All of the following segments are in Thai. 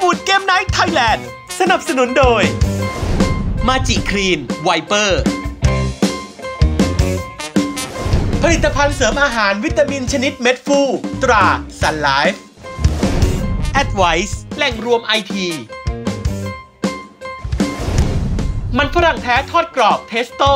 ฟูดเกมไนท์ไทยแลนด์สนับสนุนโดยมาจิคลีนไวเปอร์ผลิตภัณฑ์เสริมอาหารวิตามินชนิดเม็ดฟูตราซันไลฟ์แอดไวซ์แหล่งรวมไอทีมันฝรั่งแท้ทอดกรอบเทสโต้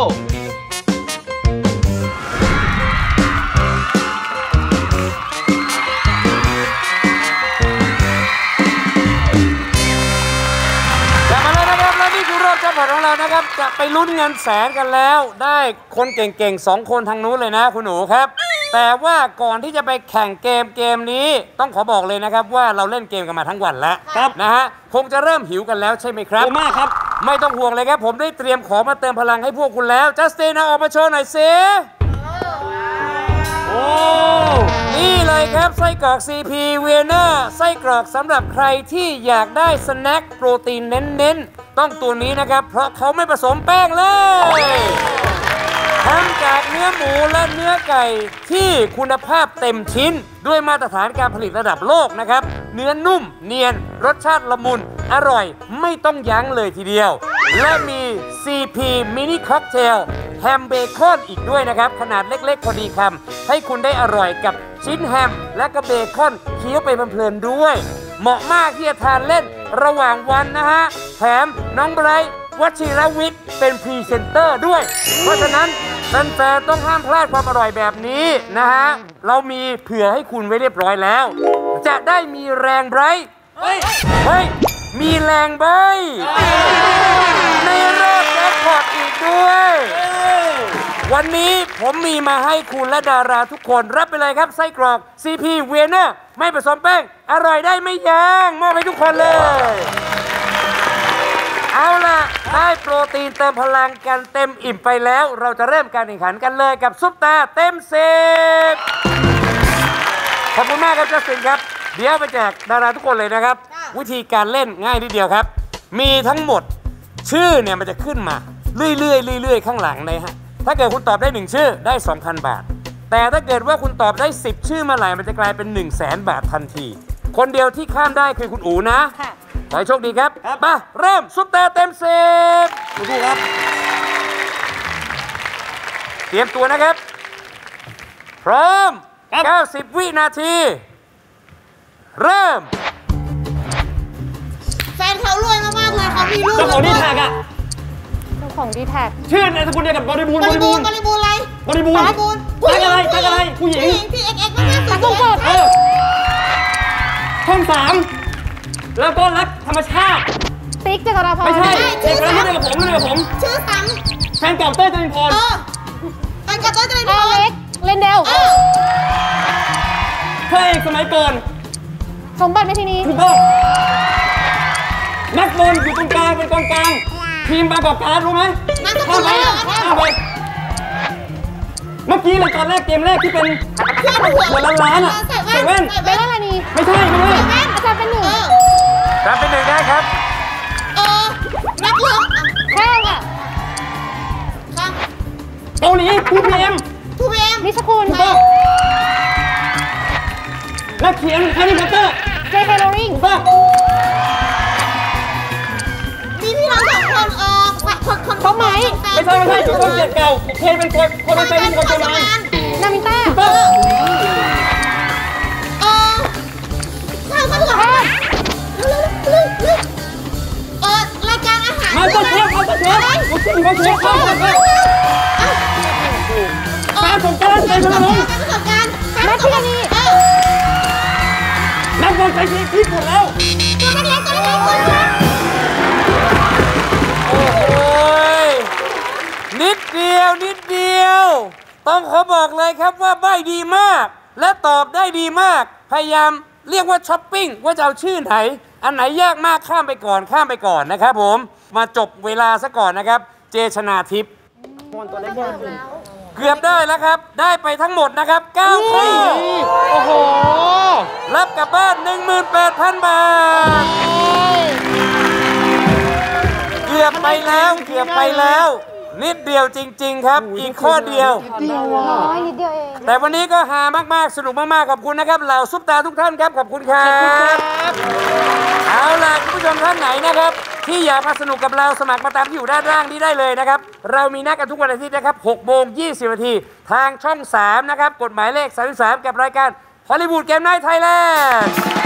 ของเรานะครับจะไปลุ้นเงินแสนกันแล้วได้คนเก่งๆ2คนทางนู้นเลยนะคุณหนูครับแต่ว่าก่อนที่จะไปแข่งเกมนี้ต้องขอบอกเลยนะครับว่าเราเล่นเกมกันมาทั้งวันแล้วนะฮะคงจะเริ่มหิวกันแล้วใช่ไหมครับมากครับไม่ต้องห่วงเลยครับผมได้เตรียมของมาเติมพลังให้พวกคุณแล้วจัสตินออกมาโชว์หน่อยสิโอ้นี่เลยครับไส้กรอก CP เวียน่าไส้กรอกสำหรับใครที่อยากได้สแน็คโปรตีนเน้นๆต้องตัวนี้นะครับเพราะเขาไม่ผสมแป้งเลยทำจากเนื้อหมูและเนื้อไก่ที่คุณภาพเต็มชิ้นด้วยมาตรฐานการผลิตระดับโลกนะครับเนื้อนุ่มเนียนรสชาติละมุนอร่อยไม่ต้องยั้งเลยทีเดียวและมี CP มินิค็อกเทลแฮมเบคอนอีกด้วยนะครับขนาดเล็กๆพอดีคำให้คุณได้อร่อยกับชิ้นแฮมและก็เบคอนเคี้ยวไปเพลินๆด้วยเหมาะมากที่จะทานเล่นระหว่างวันนะฮะแถมน้องไบรท์วชิรวิทย์เป็นพรีเซนเตอร์ด้วยเพราะฉะนั้นแฟนๆต้องห้ามพลาดความอร่อยแบบนี้นะฮะเรามีเผื่อให้คุณไว้เรียบร้อยแล้วจะได้มีแรงไบรท์เฮ้ยมีแรงใบในรอบแจ็คพอตอีกด้วยวันนี้ผมมีมาให้คุณและดาราทุกคนรับไปเลยครับไส้กรอก CP เวียน่าไม่ผสมแป้งอร่อยได้ไม่ยั้งมอบให้ทุกคนเลยเอาล่ะได้โปรตีนเติมพลังกันเต็มอิ่มไปแล้วเราจะเริ่มการแข่งขันกันเลยกับซุปตาเต็ม10ขอบคุณมากครับจัสตินครับเดี๋ยวไปแจกดาราทุกคนเลยนะครับวิธีการเล่นง่ายนิดเดียวครับมีทั้งหมดชื่อเนี่ยมันจะขึ้นมาเรื่อยๆข้างหลังเลยฮะถ้าเกิดคุณตอบได้1ชื่อได้ 2,000 บาทแต่ถ้าเกิดว่าคุณตอบได้10ชื่อมาไหร่มันจะกลายเป็น 100,000 บาททันทีคนเดียวที่ข้ามได้คือคุณอู๋นะขอให้โชคดีครับมาเริ่มซุปตาเต็ม10ดูครับเตรียมตัวนะครับพร้อม90 วินาทีเริ่มแฟนเขารวยมากๆเลยเขามีลูกเจ้าของดีแท็กอะเจ้าของดีแท็กชื่อนามสกุลเดียวกับบริบูรณ์อะไรบริบูรณ์อะไรผู้หญิงที่เอ็กไม่น่าสนใจช่อง3แล้วก็รักธรรมชาติติ๊กจักรพรไม่ใช่เด็กคนนี้เดียวกับผมชื่อซ้ำแฟนเก่าเต้ยจรินพรแฟนเก่าเต้ยจรินพรเล็กเล่นเดวพระเอกสมัยก่อนสมบัติไม่ทีนี้ถูกต้องนักบอลอยู่ตรงกลางเป็นกองกลางทีมบางกอกการรู้ไหมข้ามไปเมื่อกี้เลยตอนแรกเกมแรกที่เป็นหัวล้านอ่ะใส่แว่นเบลล่าลานีไม่ใช่อาจารย์เป็น1 ได้ครับนักร้องข้ามค่ะเกาหลี2PM นิชคุณนักเขียนแฮร์รี่พอตเตอร์เจคโรลิงมีพี่น้อง2คนเขาไหมไม่ใช่อยู่คนเจ็ดเก่าเคยเป็นคนเป็นคนโบราณนามิต้าข้าวรายการอาหารมาเชฟมาเชฟการสงการเป็นพลังนักเรียนนี่นักบอลใช้ที่หมดแล้วตัวเล็กโอ้ยนิดเดียวต้องขอบอกเลยครับว่าใบ้ดีมากและตอบได้ดีมากพยายามเรียกว่าช้อปปิ้งว่าจะเอาชื่อไหนอันไหนยากมากข้ามไปก่อนนะครับผมมาจบเวลาซะก่อนนะครับเจชนาทิพย์เกือบได้แล้วครับได้ไปทั้งหมดนะครับ9ข้อโอ้โหรับกลับบ้าน 18,000 บาทเกือบไปแล้วนิดเดียวจริงๆครับอีกข้อเดียวนิดเดียวเองแต่วันนี้ก็ฮามากๆสนุกมากๆขอบคุณนะครับเหล่าซุปตาทุกท่านครับขอบคุณครับเอาล่ะคุณผู้ชมท่านไหนนะครับที่อยากมาสนุกกับเราสมัครมาตามที่อยู่ด้านล่างนี้ได้เลยนะครับเรามีนัดกันทุกวันอาทิตย์นะครับ6:20 นาทีทางช่อง3นะครับกฎหมายเลข33กับรายการฮอลลีวูดเกมไนท์ไทยแลนด์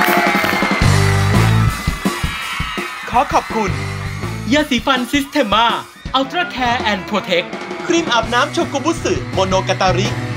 ขอขอบคุณยาสีฟันซิสเทมาอัลตร้าแคร์แอนด์โปรเทคครีมอาบน้ำโชกุบุสึโมโนกาตาริ